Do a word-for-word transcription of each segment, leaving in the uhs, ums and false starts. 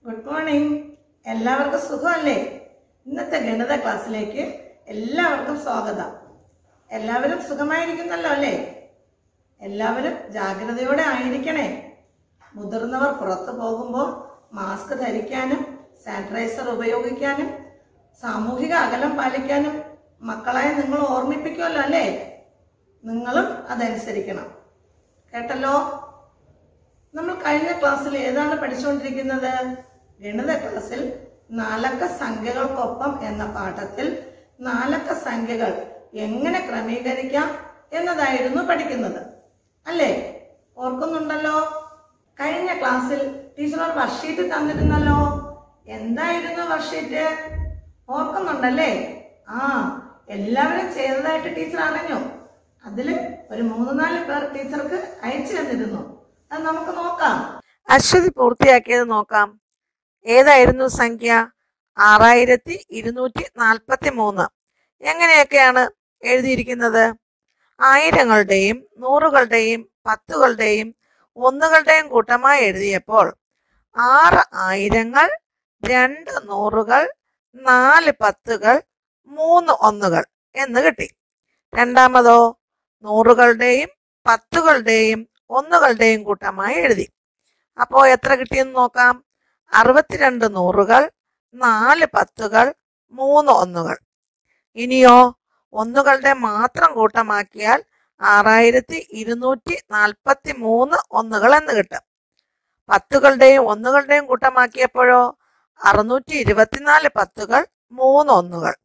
Good morning. എല്ലാവർക്കും സുഖമല്ലേ? ഇന്നത്തെ ഗണിത ക്ലാസ്സിലേക്ക് എല്ലാവർക്കും സ്വാഗതം. എല്ലാവരും സുഖമായിരിക്കുന്നല്ലോ അല്ലേ? എല്ലാവരും ജാഗ്രതയോടെ ആയിരിക്കണേ. മുതിർന്നവർ പുറത്തു പോകുമ്പോൾ മാസ്ക് ധരിക്കാനും സാനിറ്റൈസർ ഉപയോഗിക്കാനും സാമൂഹിക അകലം പാലിക്കാനും മക്കളെ നിങ്ങൾ ഓർമ്മിപ്പിക്കുമല്ലോ അല്ലേ? നിങ്ങളും അതനുസരിക്കണം. കേട്ടല്ലോ? നമ്മൾ കഴിഞ്ഞ ക്ലാസ്സിൽ ഏതാണ് പഠിച്ചുകൊണ്ടിരിക്കുന്നത്? ഗണിത ക്ലാസ്സിൽ നാലക്ക സംഖ്യകൾക്കൊപ്പം എന്ന പാഠത്തിൽ നാലക്ക സംഖ്യകൾ എങ്ങനെ ക്രമീകരിക്കാം എന്നതായിരുന്നു പഠിക്കുന്നത് അല്ലേ? ഓർക്കുന്നുണ്ടല്ലോ? കഴിഞ്ഞ ക്ലാസ്സിൽ ടീച്ചർ ഒരു വർക്ക്ഷീറ്റ് തന്നിരുന്നല്ലോ. എന്തായിരുന്നു വർക്ക്ഷീറ്റ്? ഓർക്കുന്നുണ്ടല്ലേ? ആ, എല്ലാവരും ചെയ്തതായിട്ട് ടീച്ചർ അറിഞ്ഞു. അതില് ഒരു മൂന്ന് നാല് പേർ ടീച്ചർക്ക് അയച്ചു തന്നിരുന്നു. അത് നമുക്ക് നോക്കാം. അശ്വതി പൂർത്തിയാക്കിയത് നോക്കാം. ഏതായിരുന്നു സംഖ്യ? ആറായിരത്തി ഇരുന്നൂറ്റി നാൽപ്പത്തി മൂന്ന്. എങ്ങനെയൊക്കെയാണ് എഴുതിയിരിക്കുന്നത്? ആയിരങ്ങളുടെയും നൂറുകളുടെയും പത്തുകളുടെയും ഒന്നുകളുടെയും കൂട്ടമായി എഴുതിയപ്പോൾ ആറ് ആയിരങ്ങൾ, രണ്ട് നൂറുകൾ, നാല് പത്തുകൾ, മൂന്ന് ഒന്നുകൾ എന്ന് കിട്ടി. രണ്ടാമതോ നൂറുകളുടെയും പത്തുകളുടെയും ഒന്നുകളുടെയും കൂട്ടമായി എഴുതി. അപ്പോ എത്ര കിട്ടിയെന്ന് നോക്കാം. അറുപത്തിരണ്ട് നൂറുകൾ, നാല് പത്തുകൾ, മൂന്ന് ഒന്നുകൾ. ഇനിയോ ഒന്നുകളുടെ മാത്രം കൂട്ടമാക്കിയാൽ ആറായിരത്തി ഇരുന്നൂറ്റി നാൽപ്പത്തി മൂന്ന് ഒന്നുകൾ എന്ന് കിട്ടും. പത്തുകളുടെയും ഒന്നുകളുടെയും കൂട്ടമാക്കിയപ്പോഴോ അറുന്നൂറ്റി ഇരുപത്തിനാല് പത്തുകൾ, മൂന്ന് ഒന്നുകൾ.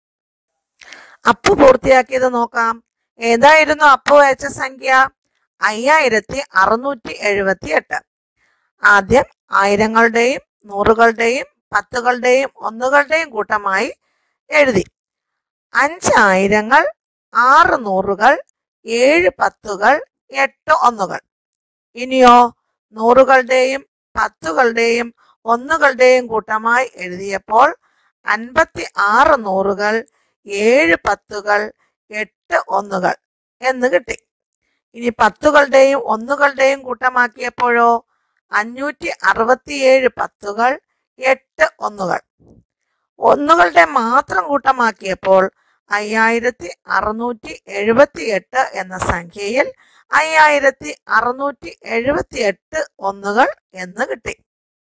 അപ്പു പൂർത്തിയാക്കിയത് നോക്കാം. ഏതായിരുന്നു അപ്പു അയച്ച സംഖ്യ? അയ്യായിരത്തി അറുന്നൂറ്റി എഴുപത്തി എട്ട്. ആദ്യം ആയിരങ്ങളുടെയും നൂറുകളുടെയും പത്തുകളുടെയും ഒന്നുകളുടെയും കൂട്ടമായി എഴുതി. അഞ്ച് ആയിരങ്ങൾ, ആറ് നൂറുകൾ, ഏഴ് പത്തുകൾ, എട്ട് ഒന്നുകൾ. ഇനിയോ നൂറുകളുടെയും പത്തുകളുടെയും ഒന്നുകളുടെയും കൂട്ടമായി എഴുതിയപ്പോൾ അൻപത്തി ആറ് നൂറുകൾ, ഏഴ് പത്തുകൾ, എട്ട് ഒന്നുകൾ എന്ന് കിട്ടി. ഇനി പത്തുകളുടെയും ഒന്നുകളുടെയും കൂട്ടമാക്കിയപ്പോഴോ അഞ്ഞൂറ്റി അറുപത്തിയേഴ് പത്തുകൾ, എട്ട് ഒന്നുകൾ. ഒന്നുകളുടെ മാത്രം കൂട്ടമാക്കിയപ്പോൾ അയ്യായിരത്തി അറുന്നൂറ്റി എഴുപത്തി എട്ട് എന്ന സംഖ്യയിൽ അയ്യായിരത്തി അറുന്നൂറ്റി എഴുപത്തി എട്ട് ഒന്നുകൾ എന്ന് കിട്ടി.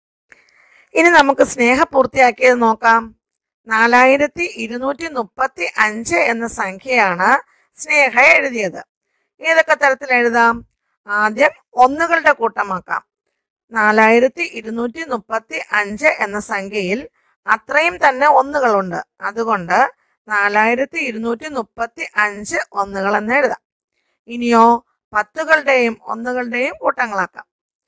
ഇനി നമുക്ക് സ്നേഹ പൂർത്തിയാക്കിയത് നോക്കാം. നാലായിരത്തി ഇരുന്നൂറ്റി മുപ്പത്തി അഞ്ച് എന്ന സംഖ്യയാണ് സ്നേഹ എഴുതിയത്. ഏതൊക്കെ തരത്തിൽ എഴുതാം? ആദ്യം ഒന്നുകളുടെ കൂട്ടമാക്കാം. നാലായിരത്തി ഇരുന്നൂറ്റി മുപ്പത്തി അഞ്ച് എന്ന സംഖ്യയിൽ അത്രയും തന്നെ ഒന്നുകളുണ്ട്. അതുകൊണ്ട് നാലായിരത്തി ഇരുന്നൂറ്റി മുപ്പത്തി അഞ്ച് ഒന്നുകൾ എന്ന് എഴുതാം. ഇനിയോ പത്തുകളുടെയും ഒന്നുകളുടെയും കൂട്ടങ്ങളാക്കാം.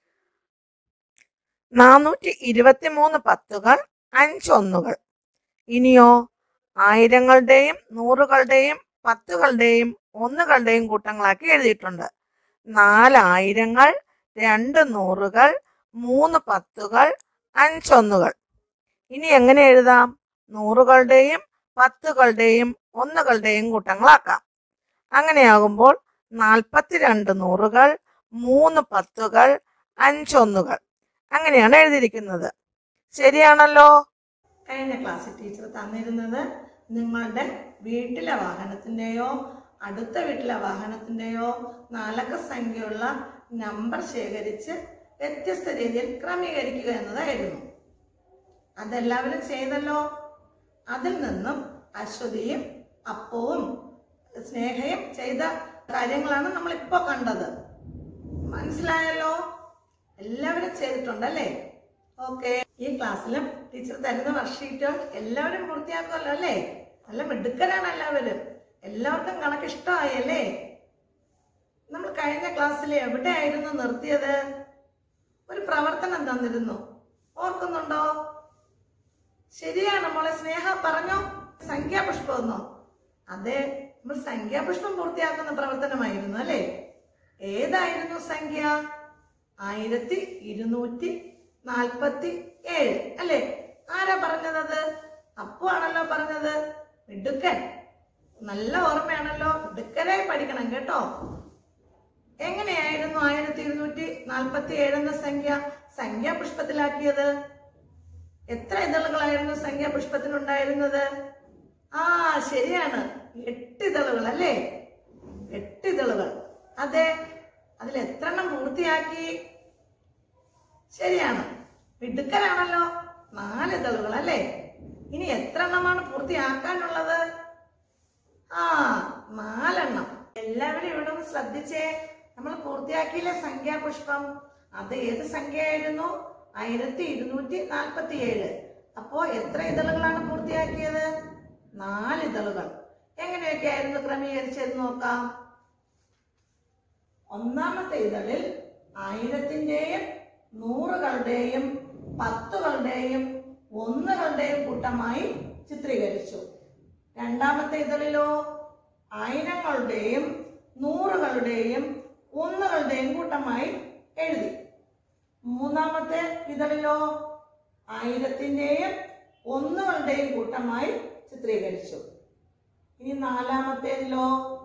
നാനൂറ്റി ഇരുപത്തി മൂന്ന് പത്തുകൾ, അഞ്ച് ഒന്നുകൾ. ഇനിയോ ആയിരങ്ങളുടെയും നൂറുകളുടെയും പത്തുകളുടെയും ഒന്നുകളുടെയും കൂട്ടങ്ങളാക്കി എഴുതിയിട്ടുണ്ട്. നാലായിരങ്ങൾ, രണ്ട് നൂറുകൾ, മൂന്ന് പത്തുകൾ, അഞ്ചൊന്നുകൾ. ഇനി എങ്ങനെ എഴുതാം? നൂറുകളുടെയും പത്തുകളുടെയും ഒന്നുകളുടെയും കൂട്ടങ്ങളാക്കാം. അങ്ങനെയാകുമ്പോൾ നാൽപ്പത്തിരണ്ട് നൂറുകൾ, മൂന്ന് പത്തുകൾ, അഞ്ചൊന്നുകൾ. അങ്ങനെയാണ് എഴുതിയിരിക്കുന്നത്. ശരിയാണല്ലോ? കഴിഞ്ഞ ക്ലാസ്സിൽ ടീച്ചർ തന്നിരുന്നത് നിങ്ങളുടെ വീട്ടിലെ വാഹനത്തിൻ്റെയോ അടുത്ത വീട്ടിലെ വാഹനത്തിൻ്റെയോ നാലക്ക സംഖ്യയുള്ള നമ്പർ ശേഖരിച്ച് വ്യത്യസ്ത രീതിയിൽ ക്രമീകരിക്കുക എന്നതായിരുന്നു. അതെല്ലാവരും ചെയ്തല്ലോ. അതിൽ നിന്നും അശ്വതിയും അപ്പവും സ്നേഹയും ചെയ്ത കാര്യങ്ങളാണ് നമ്മൾ ഇപ്പൊ കണ്ടത്. മനസ്സിലായല്ലോ? എല്ലാവരും ചെയ്തിട്ടുണ്ടല്ലേ? ഓക്കെ. ഈ ക്ലാസ്സിലും ടീച്ചർ തരുന്ന വർക്ക്ഷീറ്റുകൾ എല്ലാവരും പൂർത്തിയാക്കുമല്ലോ അല്ലേ? നല്ല മിടുക്കരാണ് എല്ലാവരും. എല്ലാവർക്കും കണക്ക് ഇഷ്ടമായി അല്ലേ? നമ്മൾ കഴിഞ്ഞ ക്ലാസ്സിൽ എവിടെയായിരുന്നു നിർത്തിയത്? ഒരു പ്രവർത്തനം തന്നിരുന്നു. ഓർക്കുന്നുണ്ടോ? ശരിയാണ് മോളെ. സ്നേഹ പറഞ്ഞോ. സംഖ്യാപുഷ്പം എന്നോ? അതെ, നമ്മൾ സംഖ്യാപുഷ്പം പൂർത്തിയാക്കുന്ന പ്രവർത്തനമായിരുന്നു അല്ലേ? ഏതായിരുന്നു സംഖ്യ? ആയിരത്തി ഇരുന്നൂറ്റി നാൽപ്പത്തി ഏഴ് അല്ലേ? ആരാ പറഞ്ഞത്? അപ്പു ആണല്ലോ പറഞ്ഞത്. മിടുക്കൻ. നല്ല ഓർമ്മയാണല്ലോ. മിടുക്കരായി പഠിക്കണം കേട്ടോ. എങ്ങനെയായിരുന്നു ആയിരത്തി ഇരുന്നൂറ്റി നാൽപ്പത്തി ഏഴ് എന്ന സംഖ്യ സംഖ്യാപുഷ്പത്തിലാക്കിയത്? എത്ര ഇതളുകളായിരുന്നു സംഖ്യാപുഷ്പത്തിനുണ്ടായിരുന്നത്? ആ ശരിയാണ്, എട്ട് ഇതളുകൾ അല്ലേ? എട്ട് ഇതളുകൾ. അതെ, അതിൽ എത്ര എണ്ണം പൂർത്തിയാക്കി? ശരിയാണ്, മിടുക്കനാണല്ലോ. നാല് ഇതളുകൾ അല്ലേ? ഇനി എത്ര എണ്ണമാണ് പൂർത്തിയാക്കാനുള്ളത്? ആ നാലെണ്ണം. എല്ലാവരും ഇവിടെ ഒന്ന് ശ്രദ്ധിച്ചേ. നമ്മൾ പൂർത്തിയാക്കിയില്ലേ സംഖ്യാപുഷ്പം? അത് ഏത് സംഖ്യയായിരുന്നു? ആയിരത്തി ഇരുന്നൂറ്റി നാൽപ്പത്തി ഏഴ്. അപ്പോ എത്ര ഇതളുകളാണ് പൂർത്തിയാക്കിയത്? നാല് ഇതളുകൾ. എങ്ങനെയൊക്കെ ആയിരുന്നു ക്രമീകരിച്ചത് നോക്കാം. ഒന്നാമത്തെ ഇതളിൽ ആയിരത്തിന്റെയും നൂറുകളുടെയും പത്തുകളുടെയും ഒന്നുകളുടെയും കൂട്ടമായി ചിത്രീകരിച്ചു. രണ്ടാമത്തെ ഇതളിലോ ആയിരങ്ങളുടെയും നൂറുകളുടെയും ഒന്നുകളുടെയും കൂട്ടമായി എഴുതി. മൂന്നാമത്തെ ഇതളിലോ ആയിരത്തിന്റെയും ഒന്നുകളുടെയും കൂട്ടമായി ചിത്രീകരിച്ചു. ഇനി നാലാമത്തേതിലോ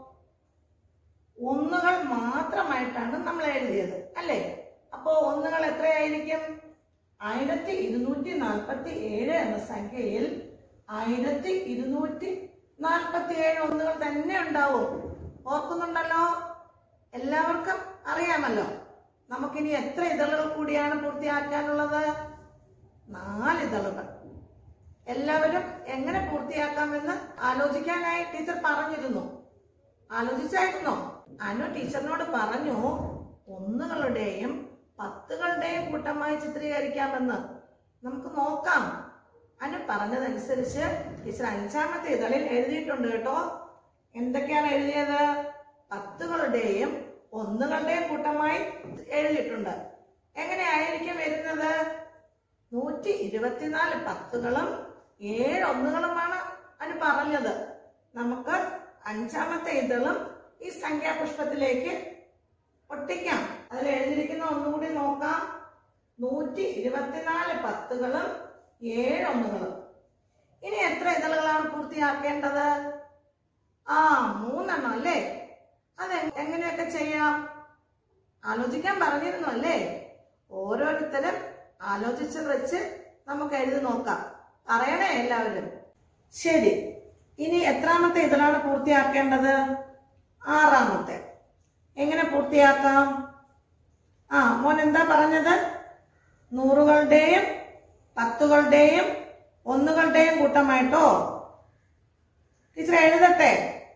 ഒന്നുകൾ മാത്രമായിട്ടാണ് നമ്മൾ എഴുതിയത് അല്ലേ? അപ്പോ ഒന്നുകൾ എത്രയായിരിക്കും? ആയിരത്തി ഇരുന്നൂറ്റി നാൽപ്പത്തി ഏഴ് എന്ന സംഖ്യയിൽ ആയിരത്തി ഇരുന്നൂറ്റി നാൽപ്പത്തി ഏഴ് ഒന്നുകൾ തന്നെ ഉണ്ടാവും. ഓർക്കുന്നുണ്ടല്ലോ? എല്ലാവർക്കും അറിയാമല്ലോ. നമുക്കിനി എത്ര ഇതളുകൾ കൂടിയാണ് പൂർത്തിയാക്കാനുള്ളത്? നാല് ഇതളുകൾ. എല്ലാവരും എങ്ങനെ പൂർത്തിയാക്കാമെന്ന് ആലോചിക്കാനായി ടീച്ചർ പറഞ്ഞിരുന്നു. ആലോചിച്ചായിരുന്നോ? അനു ടീച്ചറിനോട് പറഞ്ഞു ഒന്നുകളുടെയും പത്തുകളുടെയും കൂട്ടമായി ചിത്രീകരിക്കാമെന്ന്. നമുക്ക് നോക്കാം. അനു പറഞ്ഞതനുസരിച്ച് ടീച്ചർ അഞ്ചാമത്തെ ഇതളിൽ എഴുതിയിട്ടുണ്ട് കേട്ടോ. എന്തൊക്കെയാണ് എഴുതിയത്? പത്തുകളുടെയും ഒന്നുകളുടെയും കൂട്ടമായി എഴുതിയിട്ടുണ്ട്. എങ്ങനെയായിരിക്കും വരുന്നത്? നൂറ്റി ഇരുപത്തിനാല് പത്തുകളും ഏഴ് ഒന്നുകളുമാണ് അനു പറഞ്ഞത്. നമുക്ക് അഞ്ചാമത്തെ ഇതളും ഈ സംഖ്യാപുഷ്പത്തിലേക്ക് ഒട്ടിക്കാം. അതിൽ എഴുതിയിരിക്കുന്ന ഒന്നുകൂടി നോക്കാം. നൂറ്റി ഇരുപത്തിനാല് പത്തുകളും ഏഴ് ഒന്നുകളും. ഇനി എത്ര ഇതളുകളാണ് പൂർത്തിയാക്കേണ്ടത്? ആ മൂന്നെണ്ണം അല്ലേ? അത് എങ്ങനെയൊക്കെ ചെയ്യാം? ആലോചിക്കാൻ പറഞ്ഞിരുന്നു അല്ലേ? ഓരോരുത്തരും ആലോചിച്ചത് വെച്ച് നമുക്ക് എഴുതി നോക്കാം. പറയണേ എല്ലാവരും. ശരി, ഇനി എത്രാമത്തെ ഇതളാണ് പൂർത്തിയാക്കേണ്ടത്? ആറാമത്തെ. എങ്ങനെ പൂർത്തിയാക്കാം? ആ മോൻ എന്താ പറഞ്ഞത്? നൂറുകളുടെയും പത്തുകളുടെയും ഒന്നുകളുടെയും കൂട്ടമായിട്ടോ? ടീച്ചർ എഴുതട്ടെ.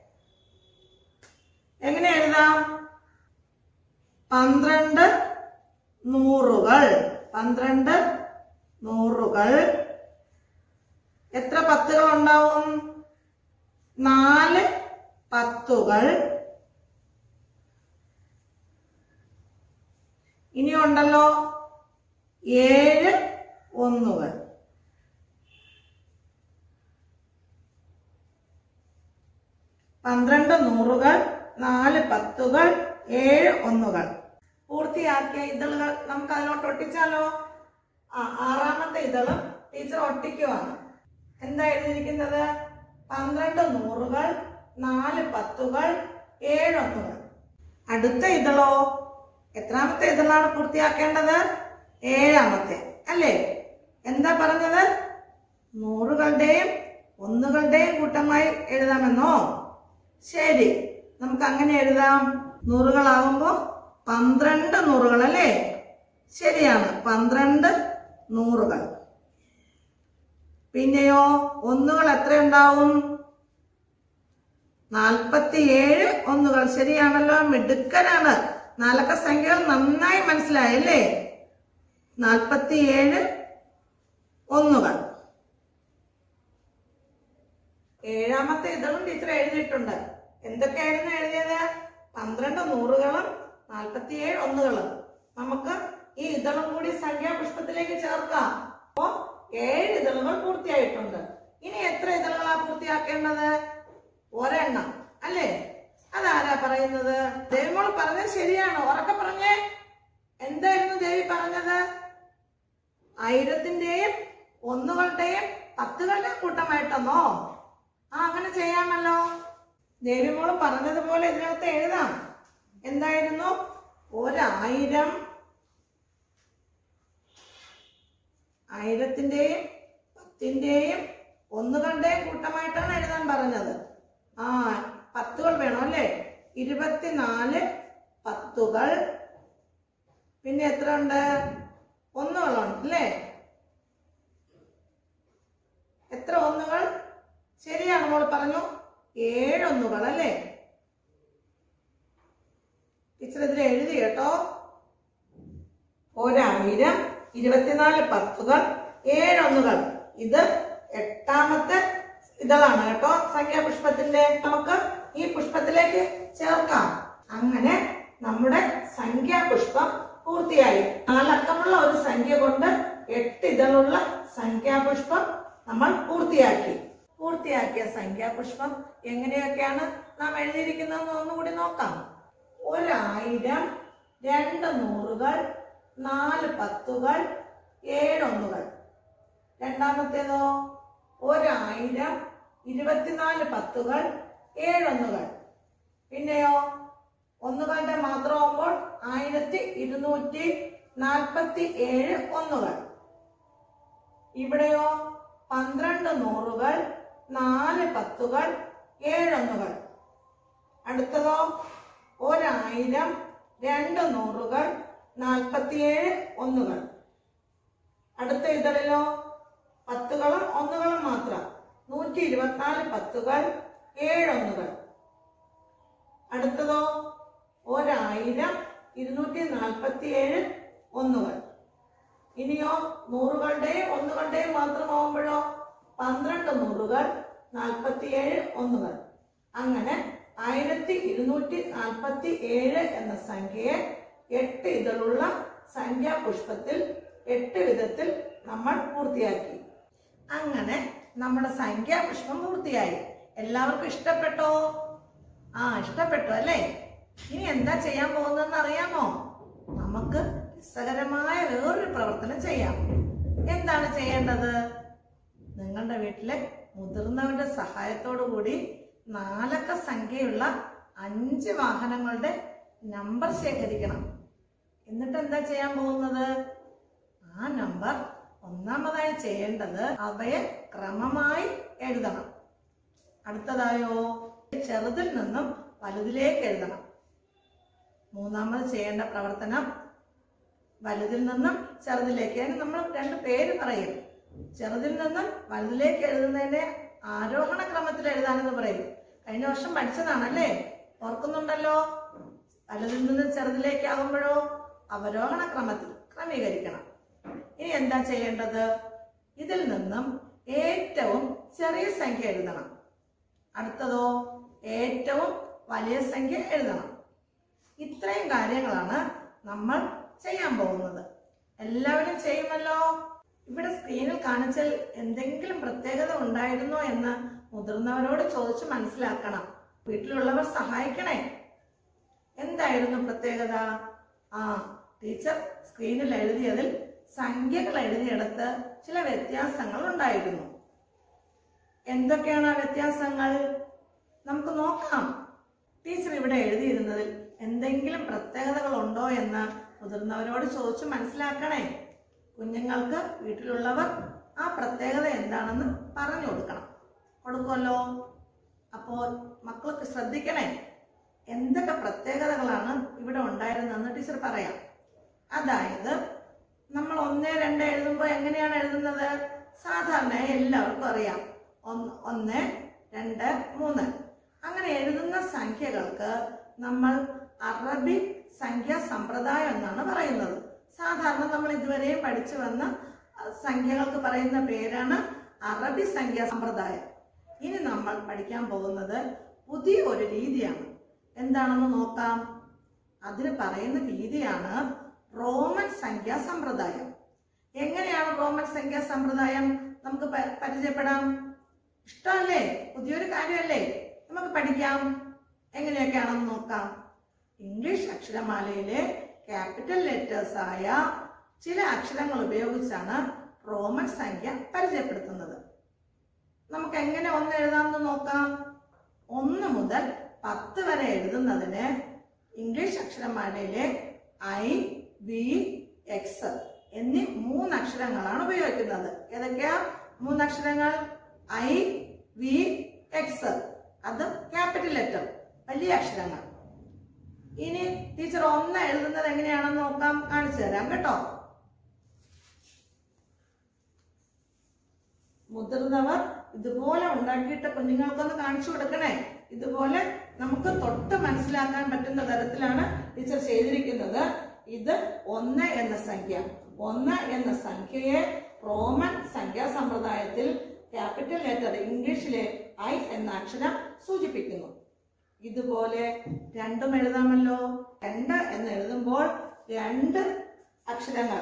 എങ്ങനെ എഴുതാം? പന്ത്രണ്ട് നൂറുകൾ. പന്ത്രണ്ട് നൂറുകൾ. എത്ര പത്തുകൾ ഉണ്ടാവും? നാല് പത്തുകൾ. ഇനിയുണ്ടല്ലോ ഏഴ് ഒന്നുകൾ. പന്ത്രണ്ട് നൂറുകൾ, നാല് പത്തുകൾ, ഏഴ് ഒന്നുകൾ. പൂർത്തിയാക്കിയ ഇതളുകൾ നമുക്ക് അതിലോട്ട് ഒട്ടിച്ചാലോ? ആ ആറാമത്തെ ഇതളും ടീച്ചർ ഒട്ടിക്കുവാണ്. എന്താ എഴുതിയിരിക്കുന്നത്? പന്ത്രണ്ട് നൂറുകൾ, നാല് പത്തുകൾ, ഏഴ് ഒന്നുകൾ. അടുത്ത ഇതളോ? എത്രാമത്തെ ഇതളാണ് പൂർത്തിയാക്കേണ്ടത്? ഏഴാമത്തെ അല്ലേ? എന്താ പറഞ്ഞത്? നൂറുകളുടെയും ഒന്നുകളുടെയും കൂട്ടമായി എഴുതാമെന്നോ? ശരി, നമുക്ക് അങ്ങനെ എഴുതാം. നൂറുകളാകുമ്പോ പന്ത്രണ്ട് നൂറുകൾ അല്ലേ? ശരിയാണ്, പന്ത്രണ്ട് നൂറുകൾ. പിന്നെയോ ഒന്നുകൾ എത്രയുണ്ടാവും? നാൽപ്പത്തിയേഴ് ഒന്നുകൾ. ശരിയാണല്ലോ, മിടുക്കനാണ്. നാലക്ക സംഖ്യകൾ നന്നായി മനസ്സിലായല്ലേ? നാൽപ്പത്തിയേഴ് ഒന്നുകൾ. ഏഴാമത്തെ ഇതളും ടീച്ചർ എഴുതിയിട്ടുണ്ട്. എന്തൊക്കെയായിരുന്നു എഴുതിയത്? പന്ത്രണ്ട് നൂറുകളും നാൽപ്പത്തിയേഴ് ഒന്നുകളും. നമുക്ക് ഈ ഇതളും കൂടി സംഖ്യാപുഷ്പത്തിലേക്ക് ചേർക്കാം. അപ്പോ ഏഴ് ഇതളുകൾ പൂർത്തിയായിട്ടുണ്ട്. ഇനി എത്ര ഇതളുകളാ പൂർത്തിയാക്കേണ്ടത്? ഒരെണ്ണം അല്ലേ? അതാരാ പറയുന്നത്? ദേവിമോൾ പറഞ്ഞത് ശരിയാണോ? ഉറക്കെ പറഞ്ഞേ. എന്തായിരുന്നു ദേവി പറഞ്ഞത്? ആയിരത്തിന്റെയും ഒന്നുകളുടെയും പത്തുകളുടെയും കൂട്ടമായിട്ടെന്നോ? ആ അങ്ങനെ ചെയ്യാമല്ലോ. ദേവിമോൾ പറഞ്ഞതുപോലെ ഇതിനകത്ത് എഴുതാം. എന്തായിരുന്നു? ഒരായിരം, ആയിരത്തിന്റെയും പത്തിന്റെയും ഒന്നുകളുടെയും കൂട്ടമായിട്ടാണ് എഴുതാൻ പറഞ്ഞത്. ആ പത്തുകൾ വേണം അല്ലേ? ഇരുപത്തിനാല് പത്തുകൾ. പിന്നെ എത്ര ഉണ്ട്? ഒന്നുകളുണ്ട് അല്ലേ? എത്ര ഒന്നുകൾ? ശരിയാണ് മോൾ പറഞ്ഞു, ഏഴൊന്നുകൾ അല്ലേ? ടീച്ചർ ഇതിൽ എഴുതി കേട്ടോ. ഒരായിരം, ഇരുപത്തിനാല് പത്തുകൾ, ഏഴൊന്നുകൾ. ഇത് എട്ടാമത്തെ ഇതാണ് കേട്ടോ സംഖ്യാപുഷ്പത്തിന്റെ. നമുക്ക് ഈ പുഷ്പത്തിലേക്ക് ചേർക്കാം. അങ്ങനെ നമ്മുടെ സംഖ്യാപുഷ്പം പൂർത്തിയായി. നാലക്കമുള്ള ഒരു സംഖ്യ കൊണ്ട് എട്ട് ഇതളുള്ള സംഖ്യാപുഷ്പം നമ്മൾ പൂർത്തിയാക്കി. പൂർത്തിയാക്കിയ സംഖ്യാപുഷ്പം എങ്ങനെയൊക്കെയാണ് നാം എഴുതിയിരിക്കുന്നതെന്ന് ഒന്നുകൂടി നോക്കാം. ഒരായിരം, രണ്ട് നൂറുകൾ, നാല് പത്തുകൾ, ഏഴൊന്നുകൾ. രണ്ടാമത്തേതോ ഒരായിരം, ഇരുപത്തിനാല് പത്തുകൾ, ഏഴൊന്നുകൾ. പിന്നെയോ ഒന്നുകളുടെ മാത്രമാകുമ്പോൾ ആയിരത്തി ഇരുന്നൂറ്റി നാൽപ്പത്തി ഏഴ് ഒന്നുകൾ. ഇവിടെയോ പന്ത്രണ്ട് നൂറുകൾ, നാല് പത്തുകൾ, ഏഴൊന്നുകൾ. അടുത്തതോ ഒരായിരം, രണ്ട് നൂറുകൾ, നാൽപ്പത്തിയേഴ് ഒന്നുകൾ. അടുത്ത ഇതളിലോ പത്തുകളും ഒന്നുകളും മാത്രം, നൂറ്റി ഇരുപത്തിനാല് പത്തുകൾ, ഏഴൊന്നുകൾ. അടുത്തതോ ഒരായിരം, ഇരുന്നൂറ്റി നാൽപ്പത്തി ഏഴ് ഒന്നുകൾ. ഇനിയോ നൂറുകളുടെയും ഒന്നുകളുടെയും മാത്രമാവുമ്പോഴോ പന്ത്രണ്ട് നൂറുകൾ, നാൽപ്പത്തിയേഴ് ഒന്നുകൾ. അങ്ങനെ ആയിരത്തി ഇരുന്നൂറ്റി നാൽപ്പത്തി ഏഴ് എന്ന സംഖ്യയെ എട്ട് ഇതളുള്ള സംഖ്യാപുഷ്പത്തിൽ എട്ട് വിധത്തിൽ നമ്മൾ പൂർത്തിയാക്കി. അങ്ങനെ നമ്മുടെ സംഖ്യാപുഷ്പം പൂർത്തിയായി. എല്ലാവർക്കും ഇഷ്ടപ്പെട്ടോ? ആ ഇഷ്ടപ്പെട്ടു അല്ലേ? ഇനി എന്താ ചെയ്യാൻ പോകുന്നതെന്ന് അറിയാമോ? നമുക്ക് രസകരമായ വേറൊരു പ്രവർത്തനം ചെയ്യാം. എന്താണ് ചെയ്യേണ്ടത്? നിങ്ങളുടെ വീട്ടിലെ മുതിർന്നവരുടെ സഹായത്തോടു കൂടി നാലക്ക സംഖ്യയുള്ള അഞ്ച് വാഹനങ്ങളുടെ നമ്പർ ശേഖരിക്കണം. എന്നിട്ട് എന്താ ചെയ്യാൻ പോകുന്നത്? ആ നമ്പർ ഒന്നാമതായി ചെയ്യേണ്ടത് അവയെ ക്രമമായി എഴുതണം. അടുത്തതായോ ചെറുതിൽ നിന്നും വലുതിലേക്ക് എഴുതണം. മൂന്നാമത് ചെയ്യേണ്ട പ്രവർത്തനം വലുതിൽ നിന്നും ചെറുതിലേക്ക്. നമ്മൾ രണ്ട് പേര് പറയും. ചെറുതിൽ നിന്നും വലുതിലേക്ക് എഴുതുന്നതിന്റെ ആരോഹണ ക്രമത്തിൽ എഴുതാനെന്ന് പറയും. കഴിഞ്ഞ വർഷം പഠിച്ചതാണല്ലേ, ഓർക്കുന്നുണ്ടല്ലോ? വലുതിൽ നിന്നും ചെറുതിലേക്ക് ആകുമ്പോഴോ അവരോഹണ ക്രമത്തിൽ ക്രമീകരിക്കണം. ഇനി എന്താ ചെയ്യേണ്ടത്? ഇതിൽ നിന്നും ഏറ്റവും ചെറിയ സംഖ്യ എഴുതണം. അടുത്തതോ ഏറ്റവും വലിയ സംഖ്യ എഴുതണം. ഇത്രയും കാര്യങ്ങളാണ് നമ്മൾ ചെയ്യാൻ പോകുന്നത്. എല്ലാവരും ചെയ്യുമല്ലോ? ഇവിടെ സ്ക്രീനിൽ കാണിച്ചാൽ എന്തെങ്കിലും പ്രത്യേകത ഉണ്ടായിരുന്നോ എന്ന് മുതിർന്നവരോട് ചോദിച്ചു മനസ്സിലാക്കണം. വീട്ടിലുള്ളവർ സഹായിക്കണേ. എന്തായിരുന്നു പ്രത്യേകത? ആ ടീച്ചർ സ്ക്രീനിൽ എഴുതിയതിൽ സംഖ്യകൾ എഴുതിയെടുത്ത് ചില വ്യത്യാസങ്ങൾ ഉണ്ടായിരുന്നു. എന്തൊക്കെയാണ് ആ വ്യത്യാസങ്ങൾ? നമുക്ക് നോക്കാം. ടീച്ചർ ഇവിടെ എഴുതിയിരുന്നതിൽ എന്തെങ്കിലും പ്രത്യേകതകൾ ഉണ്ടോ എന്ന് മുതിർന്നവരോട് ചോദിച്ചു മനസ്സിലാക്കണേ. കുഞ്ഞുങ്ങൾക്ക് വീട്ടിലുള്ളവർ ആ പ്രത്യേകത എന്താണെന്ന് പറഞ്ഞു കൊടുക്കണം. കൊടുക്കുമല്ലോ? അപ്പോൾ മക്കൾക്ക് ശ്രദ്ധിക്കണേ. എന്തൊക്കെ പ്രത്യേകതകളാണ് ഇവിടെ ഉണ്ടായിരുന്നതെന്ന് ടീച്ചർ പറയാം. അതായത് നമ്മൾ ഒന്ന് രണ്ട് എഴുതുമ്പോൾ എങ്ങനെയാണ് എഴുതുന്നത്? സാധാരണയായി എല്ലാവർക്കും അറിയാം. ഒന്ന് ഒന്ന് രണ്ട് മൂന്ന് അങ്ങനെ എഴുതുന്ന സംഖ്യകൾക്ക് നമ്മൾ അറബി സംഖ്യാ സമ്പ്രദായം എന്നാണ് പറയുന്നത്. സാധാരണ നമ്മൾ ഇതുവരെയും പഠിച്ചു വന്ന സംഖ്യകൾക്ക് പറയുന്ന പേരാണ് അറബി സംഖ്യാ സമ്പ്രദായം. ഇനി നമ്മൾ പഠിക്കാൻ പോകുന്നത് പുതിയ ഒരു രീതിയാണ്. എന്താണെന്ന് നോക്കാം. അതിന് പറയുന്ന രീതിയാണ് റോമൻ സംഖ്യാ സമ്പ്രദായം. എങ്ങനെയാണ് റോമൻ സംഖ്യാ സമ്പ്രദായം? നമുക്ക് പരിചയപ്പെടാം. ഇഷ്ടമല്ലേ? പുതിയൊരു കാര്യമല്ലേ? നമുക്ക് പഠിക്കാം. എങ്ങനെയൊക്കെയാണെന്ന് നോക്കാം. ഇംഗ്ലീഷ് അക്ഷരമാലയിലെ ക്യാപിറ്റൽ ലെറ്റേഴ്സ് ആയ ചില അക്ഷരങ്ങൾ ഉപയോഗിച്ചാണ് റോമൻ സംഖ്യ പരിചയപ്പെടുത്തുന്നത്. നമുക്ക് എങ്ങനെ ഒന്ന് എഴുതാമെന്ന് നോക്കാം. ഒന്ന് മുതൽ പത്ത് വരെ എഴുതുന്നതിന് ഇംഗ്ലീഷ് അക്ഷരമാലയിലെ ഐ, വി, എക്സ് എന്നീ മൂന്ന് അക്ഷരങ്ങളാണ് ഉപയോഗിക്കുന്നത്. ഏതൊക്കെയാ? മൂന്നക്ഷരങ്ങൾ ഐ വി എക്സ്, അത് ക്യാപിറ്റൽ ലെറ്റർ, വലിയ അക്ഷരങ്ങൾ. ഇനി ടീച്ചർ ഒന്ന് എഴുതുന്നത് എങ്ങനെയാണെന്ന് നോക്കാം, കാണിച്ചു തരാം കേട്ടോ. മുതിർന്നവർ ഇതുപോലെ ഉണ്ടാക്കിയിട്ട് കുഞ്ഞുങ്ങൾക്കൊന്ന് കാണിച്ചു കൊടുക്കണേ. ഇതുപോലെ നമുക്ക് തൊട്ട് മനസ്സിലാക്കാൻ പറ്റുന്ന തരത്തിലാണ് ടീച്ചർ ചെയ്തിരിക്കുന്നത്. ഇത് ഒന്ന് എന്ന സംഖ്യ, ഒന്ന് എന്ന സംഖ്യയെ റോമൻ സംഖ്യാ സമ്പ്രദായത്തിൽ ക്യാപിറ്റൽ ലെറ്റർ ഇംഗ്ലീഷിലെ ഐ എന്ന അക്ഷരം സൂചിപ്പിക്കുന്നു. ഇതുപോലെ രണ്ടും എഴുതാമല്ലോ. രണ്ട് എന്ന് എഴുതുമ്പോൾ രണ്ട് അക്ഷരങ്ങൾ,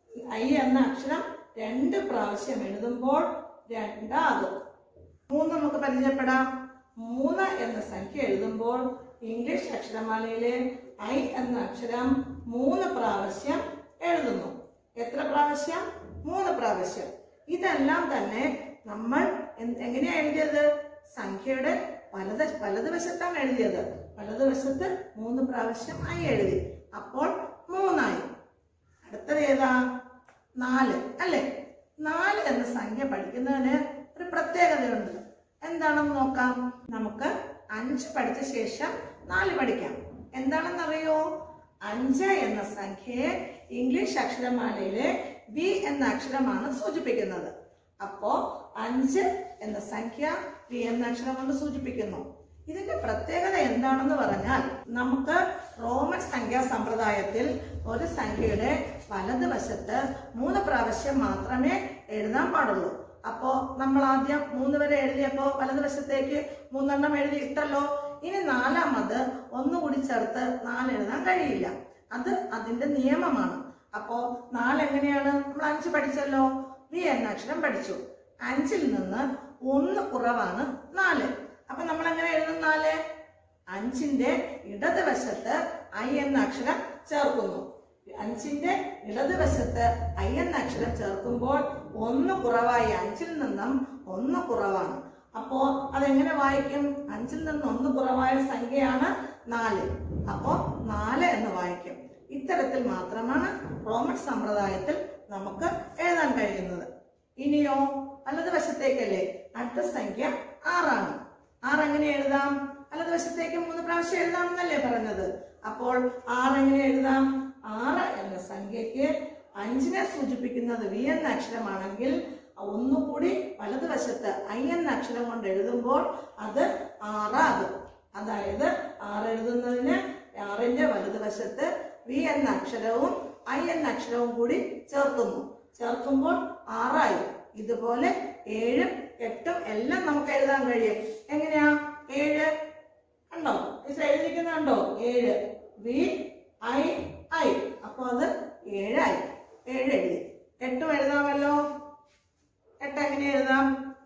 ഐ എന്ന അക്ഷരം രണ്ട് പ്രാവശ്യം എഴുതുമ്പോൾ രണ്ടാകും. മൂന്ന് നമുക്ക് പരിചയപ്പെടാം. മൂന്ന് എന്ന സംഖ്യ എഴുതുമ്പോൾ ഇംഗ്ലീഷ് അക്ഷരമാലയിലെ ഐ എന്ന അക്ഷരം മൂന്ന് പ്രാവശ്യം എഴുതുന്നു. എത്ര പ്രാവശ്യം? മൂന്ന് പ്രാവശ്യം. ഇതെല്ലാം തന്നെ നമ്മൾ എങ്ങനെയാ എഴുതിയത്? സംഖ്യയുടെ വലത് വലതുവശത്താണ് എഴുതിയത്. വലതുവശത്ത് മൂന്ന് പ്രാവശ്യം ഐ എഴുതി, അപ്പോൾ മൂന്നായി. അടുത്തത് ഏതാ? നാല് അല്ലേ? നാല് എന്ന സംഖ്യ പഠിക്കുന്നതിന് ഒരു പ്രത്യേകതയുണ്ട്. എന്താണെന്ന് നോക്കാം. നമുക്ക് അഞ്ച് പഠിച്ച ശേഷം നാല് പഠിക്കാം. എന്താണെന്നറിയോ? അഞ്ച് എന്ന സംഖ്യയെ ഇംഗ്ലീഷ് അക്ഷരമാലയിലെ വി എന്ന അക്ഷരമാണ് സൂചിപ്പിക്കുന്നത്. അപ്പോ അഞ്ച് എന്ന സംഖ്യ വി എന്ന അക്ഷരം കൊണ്ട് സൂചിപ്പിക്കുന്നു. ഇതിന്റെ പ്രത്യേകത എന്താണെന്ന് പറഞ്ഞാൽ, നമുക്ക് റോമൻ സംഖ്യാ സമ്പ്രദായത്തിൽ ഒരു സംഖ്യയുടെ വലതുവശത്ത് മൂന്ന് പ്രാവശ്യം മാത്രമേ എഴുതാൻ പാടുള്ളൂ. അപ്പോ നമ്മൾ ആദ്യം മൂന്ന് വരെ എഴുതിയപ്പോ വലതുവശത്തേക്ക് മൂന്നെണ്ണം എഴുതി ഇട്ടല്ലോ. ഇനി നാലാമത് ഒന്നുകൂടി ചേർത്ത് നാല് എഴുതാൻ കഴിയില്ല. അത് അതിന്റെ നിയമമാണ്. അപ്പോ നാല് എങ്ങനെയാണ്? നമ്മൾ അഞ്ച് പഠിച്ചല്ലോ, വി എന്ന അക്ഷരം പഠിച്ചു. അഞ്ചിൽ നിന്ന് ഒന്ന് കുറവാണ് നാല്. അപ്പൊ നമ്മൾ എങ്ങനെ എഴുതും? നാല് അഞ്ചിന്റെ ഇടതുവശത്ത് ഐ എന്ന അക്ഷരം ചേർക്കുന്നു. അഞ്ചിന്റെ ഇടതുവശത്ത് ഐ എന്ന അക്ഷരം ചേർക്കുമ്പോൾ ഒന്ന് കുറവായി. അഞ്ചിൽ നിന്നും ഒന്ന് കുറവാണ്. അപ്പോ അതെങ്ങനെ വായിക്കും? അഞ്ചിൽ നിന്ന് ഒന്ന് കുറവായ സംഖ്യയാണ് നാല്. അപ്പോ നാല് എന്ന് വായിക്കും. ഇത്തരത്തിൽ മാത്രമാണ് റോമൻ സമ്പ്രദായത്തിൽ നമുക്ക് എഴുതാൻ കഴിയുന്നത്. ഇനിയോ വലതുവശത്തേക്കല്ലേ? അടുത്ത സംഖ്യ ആറാണ്. ആറ് എങ്ങനെ എഴുതാം? വലതുവശത്തേക്ക് മൂന്ന് പ്രാവശ്യം എഴുതാമെന്നല്ലേ പറഞ്ഞത്. അപ്പോൾ ആറ് എങ്ങനെ എഴുതാം? ആറ് എന്ന സംഖ്യക്ക് അഞ്ചിനെ സൂചിപ്പിക്കുന്നത് വി എന്ന അക്ഷരമാണെങ്കിൽ ഒന്നുകൂടി വലതുവശത്ത് ഐ എന്ന അക്ഷരം കൊണ്ട് എഴുതുമ്പോൾ അത് ആറാകും. അതായത് ആറ് എഴുതുന്നതിന് ആറിന്റെ വലതുവശത്ത് വി എന്ന അക്ഷരവും ഐ എന്ന അക്ഷരവും കൂടി ചേർക്കുന്നു. ചേർക്കുമ്പോൾ ആറായി. ഇതുപോലെ ഏഴും എട്ടും എല്ലാം നമുക്ക് എഴുതാൻ കഴിയും. എങ്ങനെയാ? ഏഴ് കണ്ടോ? എഴുതിക്കുന്നുണ്ടോ? ഏഴ് വി ഐ ഐ. അപ്പൊ അത് ഏഴായി. ഏഴ് എഴുതി. എട്ടും എഴുതാമല്ലോ. എട്ട് എങ്ങനെ എഴുതാം?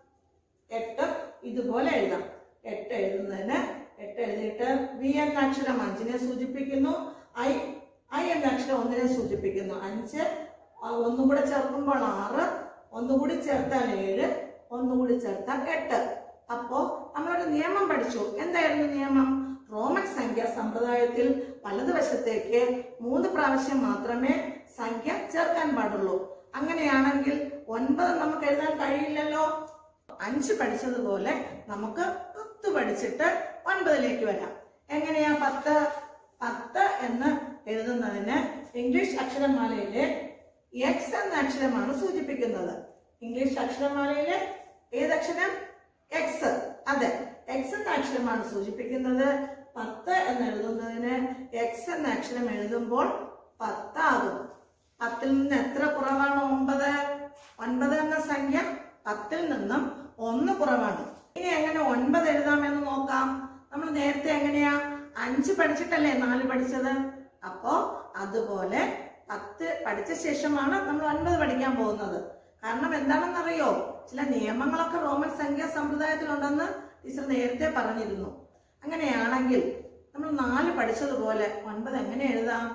എട്ട് ഇതുപോലെ എഴുതാം. എട്ട് എഴുതുന്നതിന് എട്ട് എഴുതിയിട്ട് വി എന്ന അക്ഷരം അഞ്ചിനെ സൂചിപ്പിക്കുന്നു, ഐ ഐ എന്ന അക്ഷരം ഒന്നിനെ സൂചിപ്പിക്കുന്നു. അഞ്ച് ഒന്നും കൂടെ ചേർക്കുമ്പോൾ ആറ്, ഒന്നുകൂടി ചേർത്താൽ ഏഴ്, ഒന്നുകൂടി ചേർത്താൽ എട്ട്. അപ്പോ നമ്മളൊരു നിയമം പഠിച്ചു. എന്തായിരുന്നു നിയമം? റോമൻ സംഖ്യാ സമ്പ്രദായത്തിൽ വലതുവശത്തേക്ക് മൂന്ന് പ്രാവശ്യം മാത്രമേ സംഖ്യ ചേർക്കാൻ പാടുള്ളൂ. അങ്ങനെയാണെങ്കിൽ ഒൻപത് നമുക്ക് എഴുതാൻ കഴിയില്ലല്ലോ. അഞ്ച് പഠിച്ചതുപോലെ നമുക്ക് പത്ത് പഠിച്ചിട്ട് ഒൻപതിലേക്ക് വരാം. എങ്ങനെയാ? പത്ത് പത്ത് എന്ന് എഴുതുന്നതിന് ഇംഗ്ലീഷ് അക്ഷരമാലയിലെ എക്സ് എന്ന അക്ഷരമാണ് സൂചിപ്പിക്കുന്നത്. ഇംഗ്ലീഷ് അക്ഷരമാലയിലെ ഏതക്ഷരം? എക്സ്. അതെ, എക്സ് എന്ന അക്ഷരമാണ് സൂചിപ്പിക്കുന്നത്. പത്ത് എന്ന് എഴുതുന്നതിന് എക്സ് എന്ന അക്ഷരം എഴുതുമ്പോൾ പത്താകും. പത്തിൽ നിന്ന് എത്ര കുറവാണ്? ഒമ്പത്. ഒൻപത് എന്ന സംഖ്യ പത്തിൽ നിന്നും ഒന്ന് കുറവാണ്. ഇനി എങ്ങനെ ഒൻപത് എഴുതാമെന്ന് നോക്കാം. നമ്മൾ നേരത്തെ എങ്ങനെയാ? അഞ്ച് പഠിച്ചിട്ടല്ലേ നാല് പഠിച്ചത്. അപ്പോ അതുപോലെ പത്ത് പഠിച്ച ശേഷമാണ് നമ്മൾ ഒൻപത് പഠിക്കാൻ പോകുന്നത്. കാരണം എന്താണെന്നറിയോ? ചില നിയമങ്ങളൊക്കെ റോമൻ സംഖ്യാ സമ്പ്രദായത്തിലുണ്ടെന്ന് ടീച്ചർ നേരത്തെ പറഞ്ഞിരുന്നു. അങ്ങനെയാണെങ്കിൽ നമ്മൾ നാല് പഠിച്ചതുപോലെ ഒൻപത് എങ്ങനെ എഴുതാം?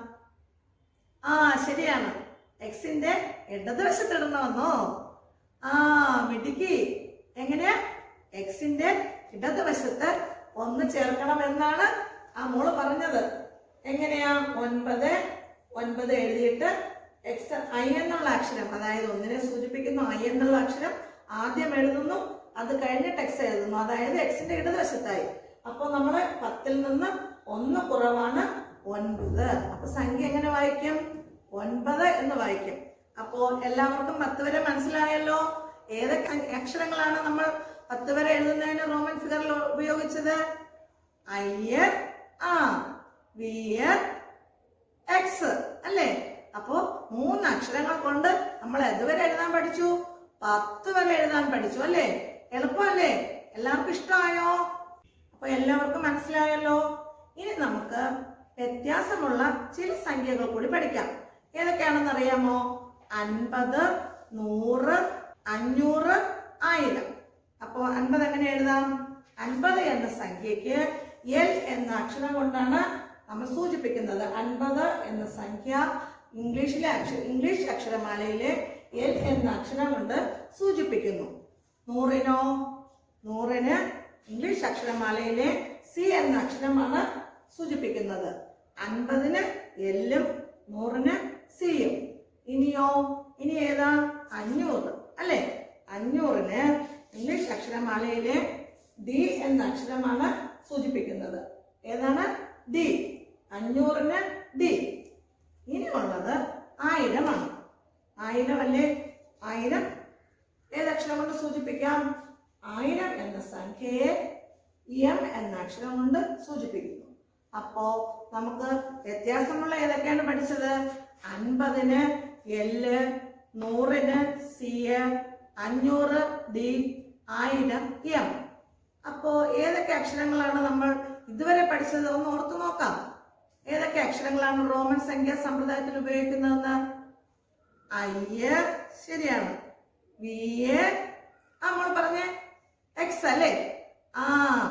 ആ ശരിയാണ്, എക്സിന്റെ ഇടതുവശത്തിടണമെന്നോ? ആ മിടുക്കി. എങ്ങനെയാ? എക്സിന്റെ ഇടതുവശത്ത് ഒന്ന് ചേർക്കണം എന്നാണ് ആ മോള് പറഞ്ഞത്. എങ്ങനെയാ? ഒൻപത് ഒൻപത് എഴുതിയിട്ട് എക്സ് ഐ എന്നുള്ള അക്ഷരം, അതായത് ഒന്നിനെ സൂചിപ്പിക്കുന്ന ഐ എന്നുള്ള അക്ഷരം ആദ്യം എഴുതുന്നു, അത് കഴിഞ്ഞിട്ട് എക്സ് എഴുതുന്നു. അതായത് എക്സിന്റെ ഇടതുവശത്തായി. അപ്പൊ നമ്മള് പത്തിൽ നിന്ന് ഒന്ന് കുറവാണ് ഒൻപത്. അപ്പൊ സംഖ്യ എങ്ങനെ വായിക്കും? ഒൻപത് എന്ന് വായിക്കും. അപ്പോ എല്ലാവർക്കും പത്ത് വരെ മനസ്സിലായല്ലോ. ഏതൊക്കെ അക്ഷരങ്ങളാണ് നമ്മൾ പത്ത് വരെ എഴുതുന്നതിന് റോമൻ ഫിഗറിൽ ഉപയോഗിച്ചത്? ഐ, ആ, വി, എക്സ് അല്ലേ? അപ്പോ മൂന്ന് അക്ഷരങ്ങൾ കൊണ്ട് നമ്മൾ എതുവരെ എഴുതാൻ പഠിച്ചു? പത്ത് വരെ എഴുതാൻ പഠിച്ചു അല്ലേ? എളുപ്പമല്ലേ? എല്ലാവർക്കും ഇഷ്ടമായോ? അപ്പൊ എല്ലാവർക്കും മനസ്സിലായല്ലോ. ഇനി നമുക്ക് വ്യത്യാസമുള്ള ചില സംഖ്യകൾ കൂടി പഠിക്കാം. ഏതൊക്കെയാണെന്ന് അറിയാമോ? അൻപത്, നൂറ്, അഞ്ഞൂറ്, ആയിരം. അപ്പോ അൻപത് എങ്ങനെ എഴുതാം? അൻപത് എന്ന സംഖ്യക്ക് എൽ എന്ന അക്ഷരം കൊണ്ടാണ് നമ്മൾ സൂചിപ്പിക്കുന്നത്. അൻപത് എന്ന സംഖ്യ ഇംഗ്ലീഷിലെ അക്ഷര ഇംഗ്ലീഷ് അക്ഷരമാലയിലെ എൽ എന്ന അക്ഷരം കൊണ്ട് സൂചിപ്പിക്കുന്നു. നൂറിനോ? നൂറിന് ഇംഗ്ലീഷ് അക്ഷരമാലയിലെ സി എന്ന അക്ഷരമാണ് സൂചിപ്പിക്കുന്നത്. അൻപതിന് എല്ലും നൂറിന് സിയും. ഇനിയോ? ഇനി ഏതാ? അഞ്ഞൂറ് അല്ലെ? അഞ്ഞൂറിന് ഇംഗ്ലീഷ് അക്ഷരമാലയിലെ ഡി എന്ന അക്ഷരമാണ് സൂചിപ്പിക്കുന്നത്. ഏതാണ്? ഡി. അഞ്ഞൂറിന് ഡി. ഇനിയുള്ളത് ആയിരമാണ്. ആയിരം അല്ലേ? ആയിരം ഏതക്ഷരം കൊണ്ട് സൂചിപ്പിക്കാം? ആയിരം എന്ന സംഖ്യയെ എം എന്ന അക്ഷരം കൊണ്ട് സൂചിപ്പിക്കുന്നു. അപ്പോ നമുക്ക് വ്യത്യാസമുള്ള ഏതൊക്കെയാണ് പഠിച്ചത്? അൻപതിന് എല്, നൂറിന് സി, അഞ്ഞൂറ് ഡി, ആയിരം എം. അപ്പോ ഏതൊക്കെ അക്ഷരങ്ങളാണ് നമ്മൾ ഇതുവരെ പഠിച്ചത്? ഒന്ന് ഓർത്തു നോക്കാം. ഏതൊക്കെ അക്ഷരങ്ങളാണ് റോമൻ സംഖ്യാ സമ്പ്രദായത്തിൽ ഉപയോഗിക്കുന്നതെന്ന്? ഐ, ശരിയാണ്. വി, നമ്മൾ പറഞ്ഞ എക്സ് അല്ലേ? ആ,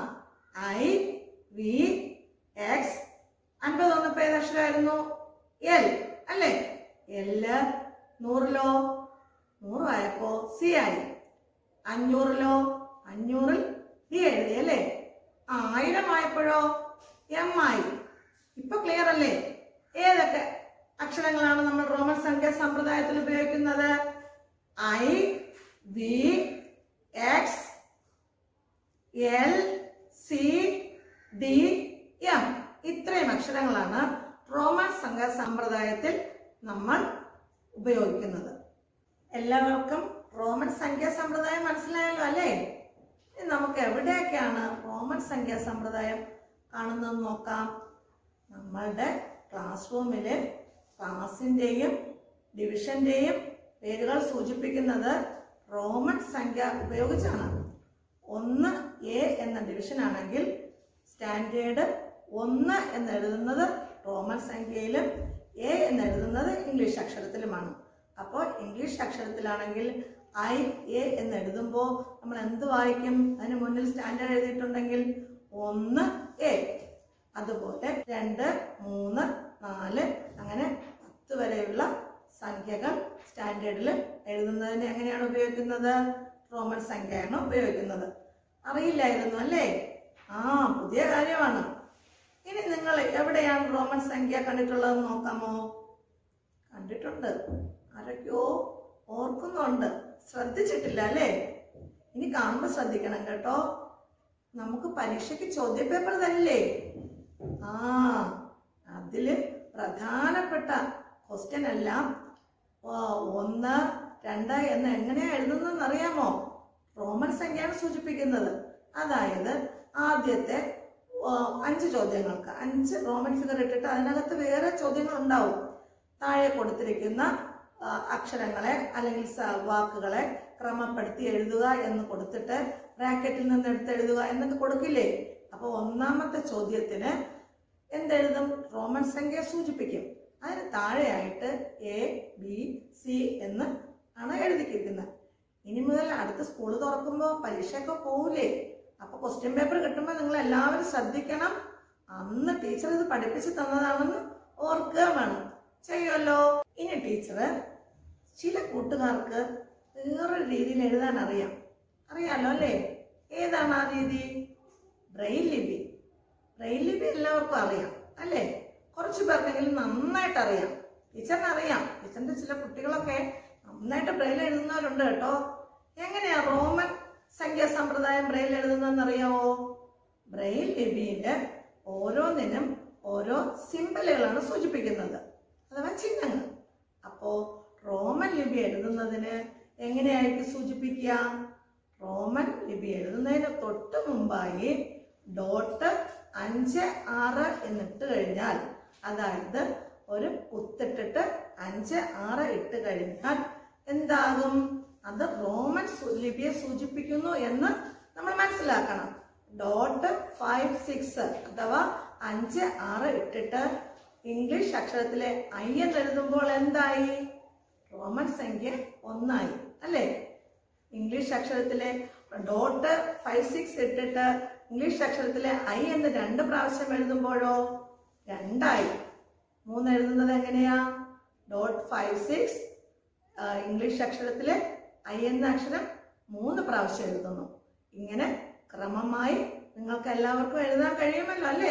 ഐ, വി, എക്സ്. അൻപത് വന്നപ്പോ ഏതക്ഷരമായിരുന്നു? എൽ അല്ലേ? എല്. നൂറിലോ? നൂറായപ്പോ സി ആയി. അഞ്ഞൂറിലോ? അഞ്ഞൂറിൽ ഡി എഴുതി അല്ലേ? ആയിരം ആയപ്പോഴോ എം ആയി. ഇപ്പൊ ക്ലിയർ അല്ലേ? ഏതൊക്കെ അക്ഷരങ്ങളാണ് നമ്മൾ റോമൻ സംഖ്യാ സമ്പ്രദായത്തിൽ ഉപയോഗിക്കുന്നത്? I, V, X, L, C, D, M. ഇത്രയും അക്ഷരങ്ങളാണ് റോമൻ സംഖ്യാ സമ്പ്രദായത്തിൽ നമ്മൾ ഉപയോഗിക്കുന്നത്. എല്ലാവർക്കും റോമൻ സംഖ്യാ സമ്പ്രദായം മനസ്സിലായല്ലോ അല്ലേ? നമുക്ക് എവിടെയൊക്കെയാണ് റോമൻ സംഖ്യാ സമ്പ്രദായം കാണുന്നത് നോക്കാം. നമ്മളുടെ ക്ലാസ് റൂമില് ക്ലാസിന്റെയും ഡിവിഷന്റെയും പേരുകൾ സൂചിപ്പിക്കുന്നത് റോമൻ സംഖ്യ ഉപയോഗിച്ചാണ്. ഒന്ന് എ എന്ന ഡിവിഷൻ ആണെങ്കിൽ സ്റ്റാൻഡേർഡ് ഒന്ന് എന്ന് എഴുതുന്നത് റോമൻ സംഖ്യയിലും എ എന്ന് എഴുതുന്നത് ഇംഗ്ലീഷ് അക്ഷരത്തിലുമാണ്. അപ്പോൾ ഇംഗ്ലീഷ് അക്ഷരത്തിലാണെങ്കിൽ ഐ എ എന്ന് എഴുതുമ്പോൾ നമ്മൾ എന്ത് വായിക്കും? അതിന് മുന്നിൽ സ്റ്റാൻഡേർഡ് എഴുതിയിട്ടുണ്ടെങ്കിൽ ഒന്ന് എ. അതുപോലെ രണ്ട്, മൂന്ന്, നാല്, അങ്ങനെ പത്ത് വരെയുള്ള സംഖ്യകൾ സ്റ്റാൻഡേർഡിൽ എഴുതുന്നതിന് എങ്ങനെയാണ് ഉപയോഗിക്കുന്നത്? റോമൻ സംഖ്യയാണ് ഉപയോഗിക്കുന്നത്. അറിയില്ലായിരുന്നു അല്ലേ? ആ, പുതിയ കാര്യമാണ്. ഇനി നിങ്ങൾ എവിടെയാണ് റോമൻ സംഖ്യ കണ്ടിട്ടുള്ളതെന്ന് നോക്കാമോ? കണ്ടിട്ടുണ്ട്. ആരൊക്കെയോ ഓർക്കുന്നുണ്ട്. ശ്രദ്ധിച്ചിട്ടില്ല അല്ലേ? ഇനി കാണുമ്പോൾ ശ്രദ്ധിക്കണം കേട്ടോ. നമുക്ക് പരീക്ഷയ്ക്ക് ചോദ്യ പേപ്പർ തരില്ലേ? ആ, അതില് പ്രധാനപ്പെട്ട ക്വസ്റ്റ്യൻ എല്ലാം ഒന്ന്, രണ്ട് എന്ന് എങ്ങനെയാ എഴുതുന്നതെന്ന് അറിയാമോ? റോമൻ സംഖ്യയാണ് സൂചിപ്പിക്കുന്നത്. അതായത് ആദ്യത്തെ അഞ്ച് ചോദ്യങ്ങൾക്ക് അഞ്ച് റോമൻ ഫിഗർ ഇട്ടിട്ട് അതിനകത്ത് വേറെ ചോദ്യങ്ങൾ ഉണ്ടാവും. താഴെ കൊടുത്തിരിക്കുന്ന അക്ഷരങ്ങളെ അല്ലെങ്കിൽ വാക്കുകളെ ക്രമപ്പെടുത്തി എഴുതുക എന്ന് കൊടുത്തിട്ട് ബ്രാക്കറ്റിൽ നിന്ന് എടുത്ത് എഴുതുക എന്നൊക്കെ കൊടുക്കില്ലേ? അപ്പൊ ഒന്നാമത്തെ ചോദ്യത്തിന് എന്തെഴുതും? റോമൻ സംഖ്യ സൂചിപ്പിക്കും. അതിന് താഴെയായിട്ട് എ, ബി, സി എന്ന് ആണ് എഴുതിയിരിക്കുന്നത്. ഇനി മുതൽ അടുത്ത സ്കൂൾ തുറക്കുമ്പോൾ പരീക്ഷയൊക്കെ പോവില്ലേ? അപ്പൊ ക്വസ്റ്റ്യൻ പേപ്പർ കിട്ടുമ്പോൾ നിങ്ങൾ എല്ലാവരും ശ്രദ്ധിക്കണം. അന്ന് ടീച്ചർ ഇത് പഠിപ്പിച്ചു തന്നതാണെന്ന് ഓർക്കുക വേണം. ചെയ്യുമല്ലോ. ഇനി ടീച്ചർ ചില കൂട്ടുകാർക്ക് വേറൊരു രീതിയിൽ എഴുതാൻ അറിയാം. അറിയാലോ അല്ലേ? ഏതാണ് ആ രീതി? ബ്രെയിൽ ലിപി. ബ്രെയിൽ ലിപി എല്ലാവർക്കും അറിയാം അല്ലേ? കുറച്ചു പേർക്കെങ്കിലും നന്നായിട്ട് അറിയാം. ടീച്ചറിന് അറിയാം. ടീച്ചറിന്റെ ചില കുട്ടികളൊക്കെ നന്നായിട്ട് ബ്രെയിൽ എഴുതുന്നവരുണ്ട് കേട്ടോ. എങ്ങനെയാ റോമൻ സംഖ്യാ സമ്പ്രദായം ബ്രെയിൽ എഴുതുന്നതെന്ന് അറിയാവോ? ബ്രെയിൽ ലിപിയില് ഓരോന്നിനും ഓരോ സിംബലുകളാണ് സൂചിപ്പിക്കുന്നത്, അഥവാ ചിഹ്നങ്ങൾ. അപ്പോ റോമൻ ലിപി എഴുതുന്നതിന് എങ്ങനെയായിട്ട് സൂചിപ്പിക്കുക? റോമൻ ലിപി എഴുതുന്നതിന് തൊട്ട് മുമ്പായി ഡോട്ട് അഞ്ച് ആറ് എന്നിട്ട് കഴിഞ്ഞാൽ, അതായത് ഒരു കുത്തിട്ടിട്ട് അഞ്ച് ആറ് ഇട്ട് കഴിഞ്ഞാൽ എന്താകും? അത് റോമൻ ലിപിയെ സൂചിപ്പിക്കുന്നു എന്ന് നമ്മൾ മനസ്സിലാക്കണം. ഡോട്ട് ഫൈവ് സിക്സ് അഥവാ അഞ്ച് ആറ് ഇട്ടിട്ട് ഇംഗ്ലീഷ് അക്ഷരത്തിലെ ഐ എന്ന് എഴുതുമ്പോൾ എന്തായി? റോമൻ സംഖ്യ ഒന്നായി അല്ലേ? ഇംഗ്ലീഷ് അക്ഷരത്തിലെ ഡോട്ട് ഫൈവ് സിക്സ് ഇട്ടിട്ട് ഇംഗ്ലീഷ് അക്ഷരത്തിലെ ഐ എന്ന് രണ്ട് പ്രാവശ്യം എഴുതുമ്പോഴോ രണ്ടായി. മൂന്ന് എഴുതുന്നത് എങ്ങനെയാ? ഡോട്ട് ഫൈവ് സിക്സ് ഇംഗ്ലീഷ് അക്ഷരത്തിലെ ഐ എന്ന അക്ഷരം മൂന്ന് പ്രാവശ്യം എഴുതുന്നു. ഇങ്ങനെ ക്രമമായി നിങ്ങൾക്ക് എല്ലാവർക്കും എഴുതാൻ കഴിയുമല്ലോ അല്ലേ?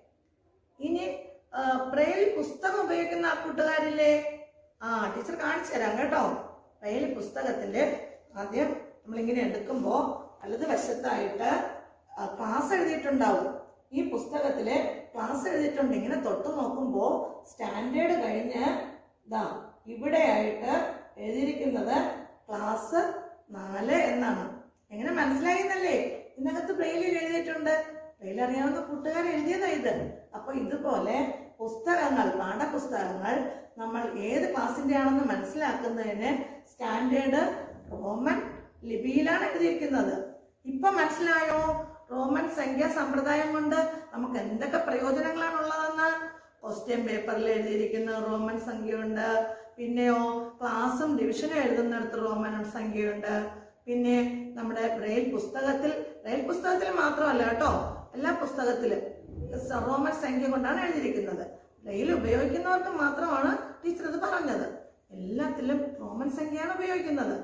ഇനി ബ്രെയിൽ പുസ്തകം ഉപയോഗിക്കുന്ന ആ കൂട്ടുകാരില്ലേ? ആ ടീച്ചർ കാണിച്ചു തരാം കേട്ടോ. ബ്രെയിൽ പുസ്തകത്തില് ആദ്യം നമ്മളിങ്ങനെ എടുക്കുമ്പോ വലത് വശത്തായിട്ട് ക്ലാസ് എഴുതിയിട്ടുണ്ടാവും. ഈ പുസ്തകത്തില് ക്ലാസ് എഴുതിയിട്ടുണ്ട്. ഇങ്ങനെ തൊട്ട് നോക്കുമ്പോ സ്റ്റാൻഡേർഡ് കഴിഞ്ഞ് ഇതാ ഇവിടെയായിട്ട് എഴുതിയിരിക്കുന്നത് ക്ലാസ് നാല് എന്നാണ്. എങ്ങനെ മനസ്സിലായിന്നല്ലേ? ഇതിനകത്ത് ബ്രെയിലിൽ എഴുതിയിട്ടുണ്ട്. ബ്രെയിൽ അറിയാവുന്ന കൂട്ടുകാർ എഴുതിയതാ ഇത്. അപ്പൊ ഇതുപോലെ പുസ്തകങ്ങൾ, പാഠപുസ്തകങ്ങൾ നമ്മൾ ഏത് ക്ലാസിന്റെ ആണെന്ന് മനസ്സിലാക്കുന്നതിന് സ്റ്റാൻഡേർഡ് റോമൻ ലിപിയിലാണ് എഴുതിയിരിക്കുന്നത്. ഇപ്പൊ മനസ്സിലായോ? റോമൻ സംഖ്യാ സമ്പ്രദായം കൊണ്ട് നമുക്ക് എന്തൊക്കെ പ്രയോജനങ്ങളാണ് ഉള്ളതെന്ന്? ക്വസ്റ്റ്യൻ പേപ്പറിൽ എഴുതിയിരിക്കുന്ന റോമൻ സംഖ്യയുണ്ട്. പിന്നെയോ ക്ലാസ്സും ഡിവിഷനും എഴുതുന്നിടത്ത് റോമൻ സംഖ്യയുണ്ട്. പിന്നെ നമ്മുടെ ബ്രെയിൽ പുസ്തകത്തിൽ, ബ്രെയിൽ പുസ്തകത്തിൽ മാത്രമല്ല കേട്ടോ, എല്ലാ പുസ്തകത്തിലും റോമൻ സംഖ്യ കൊണ്ടാണ് എഴുതിയിരിക്കുന്നത്. ബ്രെയിൽ ഉപയോഗിക്കുന്നവർക്ക് മാത്രമാണ് ടീച്ചർ ഇത് പറഞ്ഞത്. എല്ലാത്തിലും റോമൻ സംഖ്യയാണ് ഉപയോഗിക്കുന്നത്.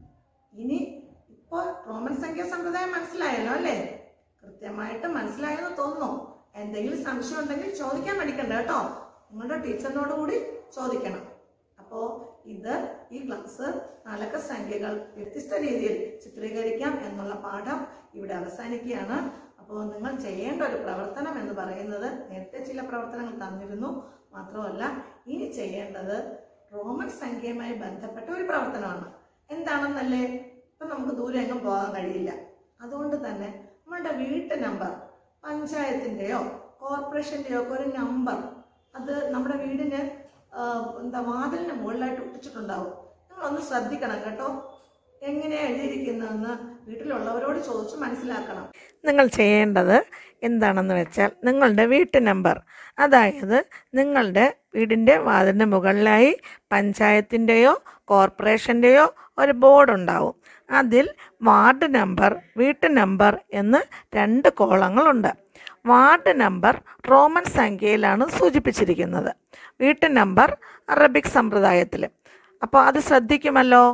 ഇനി ഇപ്പൊ റോമൻ സംഖ്യാ സമ്പ്രദായം മനസ്സിലായല്ലോ അല്ലേ? കൃത്യമായിട്ട് മനസ്സിലായെന്ന് തോന്നുന്നു. എന്തെങ്കിലും സംശയം ഉണ്ടെങ്കിൽ ചോദിക്കാൻ മടിക്കണ്ട കേട്ടോ. നിങ്ങളുടെ ടീച്ചറിനോട് കൂടി ചോദിക്കണം. അപ്പോ ഇത് ഈ ക്ലാസ് നാലക്ക സംഖ്യകൾ വ്യത്യസ്ത രീതിയിൽ ചിത്രീകരിക്കാം എന്നുള്ള പാഠം ഇവിടെ അവസാനിക്കുകയാണ്. അപ്പോൾ നിങ്ങൾ ചെയ്യേണ്ട ഒരു പ്രവർത്തനം എന്ന് പറയുന്നത്, നേരത്തെ ചില പ്രവർത്തനങ്ങൾ തന്നിരുന്നു, മാത്രമല്ല ഇനി ചെയ്യേണ്ടത് റോമൻ സംഖ്യയുമായി ബന്ധപ്പെട്ട ഒരു പ്രവർത്തനമാണ്. എന്താണെന്നല്ലേ? ഇപ്പൊ നമുക്ക് ദൂരെ എങ്ങും പോകാൻ കഴിയില്ല. അതുകൊണ്ട് തന്നെ നമ്മളുടെ വീട്ടു നമ്പർ, പഞ്ചായത്തിന്റെയോ കോർപ്പറേഷന്റെയോ ഒക്കെ ഒരു നമ്പർ, അത് നമ്മുടെ വീടിന് എന്താ വാതിലിന് മുകളിലായിട്ട് ഒട്ടിച്ചിട്ടുണ്ടാവും. നമ്മളൊന്ന് ശ്രദ്ധിക്കണം കേട്ടോ. എങ്ങനെയാ എഴുതിയിരിക്കുന്നതെന്ന് വീട്ടിലുള്ളവരോട് ചോദിച്ച് മനസ്സിലാക്കണം. നിങ്ങൾ ചെയ്യേണ്ടത് എന്താണെന്ന് വെച്ചാൽ, നിങ്ങളുടെ വീട്ടു നമ്പർ, അതായത് നിങ്ങളുടെ വീടിൻ്റെ വാതിലിന് മുകളിലായി പഞ്ചായത്തിൻ്റെയോ കോർപ്പറേഷൻ്റെയോ ഒരു ബോർഡ് ഉണ്ടാവും. അതിൽ വാർഡ് നമ്പർ, വീട്ടു നമ്പർ എന്ന് രണ്ട് കോളങ്ങളുണ്ട്. വാർഡ് നമ്പർ റോമൻ സംഖ്യയിലാണ് സൂചിപ്പിച്ചിരിക്കുന്നത്, വീട്ടു നമ്പർ അറബിക് സമ്പ്രദായത്തിൽ. അപ്പോൾ അത് ശ്രദ്ധിക്കുമല്ലോ.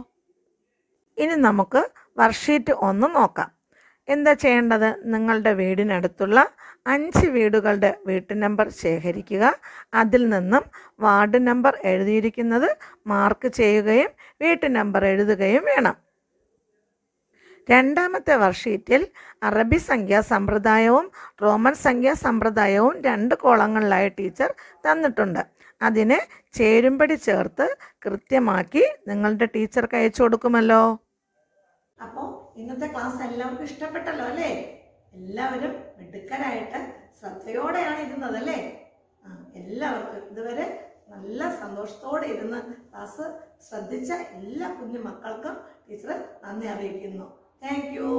ഇനി നമുക്ക് വർക്ക്ഷീറ്റ് ഒന്ന് നോക്കാം. എന്താ ചെയ്യേണ്ടത്? നിങ്ങളുടെ വീടിനടുത്തുള്ള അഞ്ച് വീടുകളുടെ വീട്ടു നമ്പർ ശേഖരിക്കുക. അതിൽ നിന്നും വാർഡ് നമ്പർ എഴുതിയിരിക്കുന്നത് മാർക്ക് ചെയ്യുകയും വീട്ടു നമ്പർ എഴുതുകയും വേണം. രണ്ടാമത്തെ വർക്ക്ഷീറ്റിൽ അറബി സംഖ്യാ സമ്പ്രദായവും റോമൻ സംഖ്യാ സമ്പ്രദായവും രണ്ട് കോളങ്ങളിലായി ടീച്ചർ തന്നിട്ടുണ്ട്. അതിന് ചേരുംപടി ചേർത്ത് കൃത്യമാക്കി നിങ്ങളുടെ ടീച്ചർക്ക് അയച്ചു കൊടുക്കുമല്ലോ. അപ്പോൾ ഇന്നത്തെ ക്ലാസ് എല്ലാവർക്കും ഇഷ്ടപ്പെട്ടല്ലോ അല്ലേ? എല്ലാവരും മിടുക്കരായിട്ട് ശ്രദ്ധയോടെയാണ് ഇരുന്നത് അല്ലേ? ആ എല്ലാവർക്കും ഇതുവരെ നല്ല സന്തോഷത്തോടെ ഇരുന്ന് ക്ലാസ് ശ്രദ്ധിച്ച എല്ലാ കുഞ്ഞു മക്കൾക്കും ടീച്ചർ നന്ദി അറിയിക്കുന്നു. Thank U.